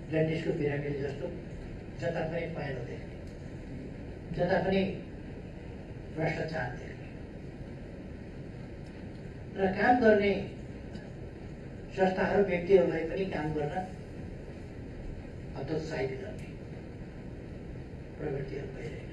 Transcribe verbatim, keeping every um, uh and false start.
जन्डिसको बिरामी जस्तो जता पनि पहेँलो देख्ने, जता पनि भ्रष्टाचार देख्ने र काम गर्ने संस्थाहरू व्यक्तिहरूलाई पनि काम गर्न हतोत्साहित गर्ने प्रवृत्तिहरू भइरहेको